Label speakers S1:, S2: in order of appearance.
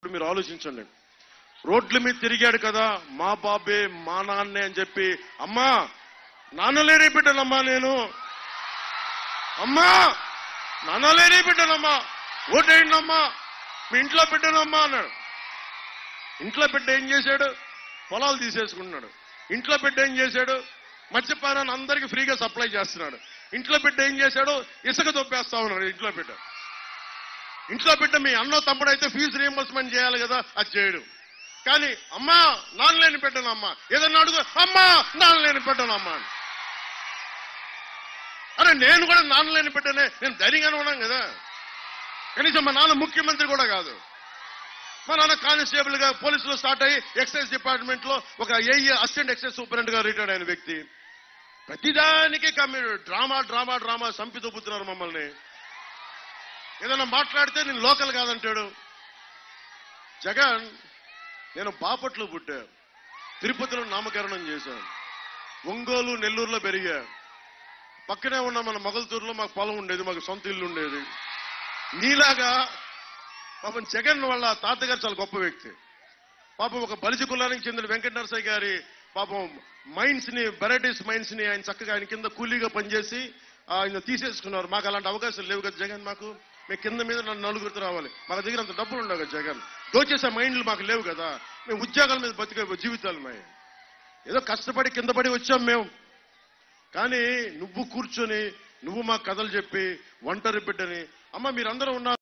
S1: ఇప్పుడు మీరు ఆలోచించండి. రోడ్ల మీద తిరిగాడు కదా, మా బాబే మా నాన్నే అని చెప్పి, అమ్మా నాన్నలేని బిడ్డనమ్మా నేను, అమ్మా నాన్నలేని బిడ్డనమ్మా, ఓటేయండమ్మా, మీ ఇంట్లో బిడ్డనమ్మా అన్నాడు. ఇంట్లో బిడ్డ ఏం చేశాడు? పొలాలు తీసేసుకున్నాడు. ఇంట్లో బిడ్డ ఏం చేశాడు? మద్యపానాన్ని అందరికీ ఫ్రీగా సప్లై చేస్తున్నాడు. ఇంట్లో బిడ్డ ఏం చేశాడు? ఇసుక దొబ్బేస్తా ఉన్నాడు. ఇంట్లో బిడ్డ మీ అన్నో తమ్ముడు అయితే ఫీజు రీఎంబర్స్మెంట్ చేయాలి కదా, అది చేయడు. కానీ అమ్మా నాన్నలేని బిడ్డనమ్మా, ఏదన్నా అడుగు, అమ్మా నాన్నలేని బిడ్డనమ్మా. అరే నేను కూడా నాన్నలేని బిడ్డనే, నేను ధైర్యంగానే ఉన్నాను కదా. కనీసం మా నాన్న ముఖ్యమంత్రి కూడా కాదు. మా నాన్న కానిస్టేబుల్ గా పోలీసులో స్టార్ట్ అయ్యి ఎక్సైజ్ డిపార్ట్మెంట్ లో ఒక అసిస్టెంట్ ఎక్సైజ్ సూపరింటెండెంట్ గా రిటైర్డ్ అయిన వ్యక్తి. ప్రతిదానికి డ్రామా సంపి చూపుతున్నారు మమ్మల్ని. ఏదైనా మాట్లాడితే నేను లోకల్ కాదంటాడు. జగన్, నేను బాపట్లో పుట్టా, తిరుపతిలో నామకరణం చేశాను, ఒంగోలు నెల్లూరులో పెరిగా, పక్కనే ఉన్న మన మొగల్తూరులో మాకు పొలం ఉండేది, మాకు సొంత ఇల్లు ఉండేది. నీలాగా పాపం జగన్ వాళ్ళ తాతగారు చాలా గొప్ప వ్యక్తి. పాపం ఒక బలిజ కులానికి చెందిన వెంకట నరసయ్య గారి పాపం మైన్స్ ని, వెరైటీస్ మైన్స్ ని ఆయన చక్కగా ఆయన కింద కూలీగా పనిచేసి ఆయన తీసేసుకున్నారు. మాకు అలాంటి అవకాశాలు లేవు కదా జగన్. మేము కింద మీద నలుగురితో రావాలి, మాకు దగ్గర అంత డబ్బులు ఉండవు కదా జగన్. దోచేసే మైండ్లు మాకు లేవు కదా. మేము ఉద్యోగాల మీద బతికే జీవితాలు మేము ఏదో కష్టపడి కింద పడి వచ్చాం మేము. కానీ నువ్వు కూర్చొని నువ్వు మాకు కథలు చెప్పి ఒంటరి బిడ్డని, అమ్మ మీరందరూ ఉన్నారు.